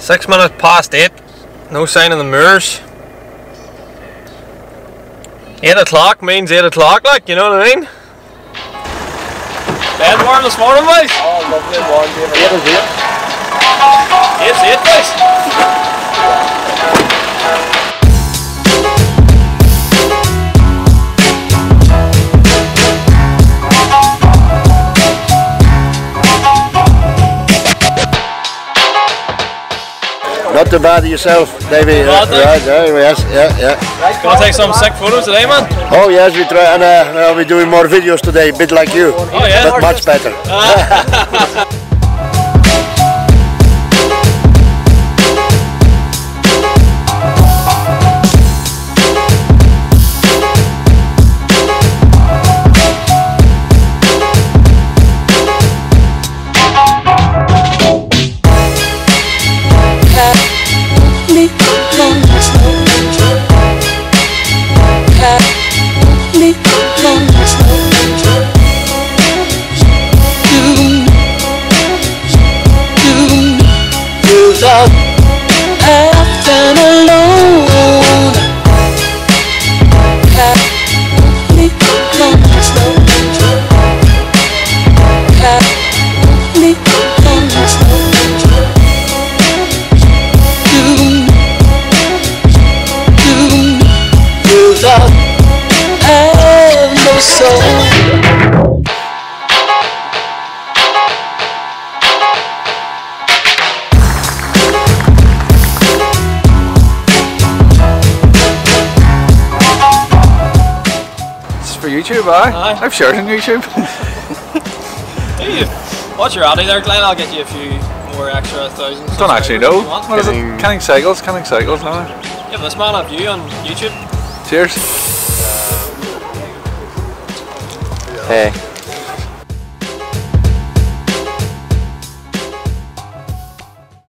8:06. No sign in the mirrors. 8 o'clock means 8 o'clock, like, you know what I mean? Bed warm this morning, boys? Oh, lovely warm. 8 is 8. 8's 8, boys. Not too bad yourself, Davey. Right, yes, yeah. Gonna take some sick photos today, man. Oh yes, we try, and I'll be doing more videos today, a bit like you. Oh yeah? But much better. For YouTube, aye? I've shared on YouTube. What's your Audi there, Glenn? I'll get you a few more extra thousands. Don't actually know. What is it? Canning Cycles now. Give this man a view on YouTube. Cheers. Hey.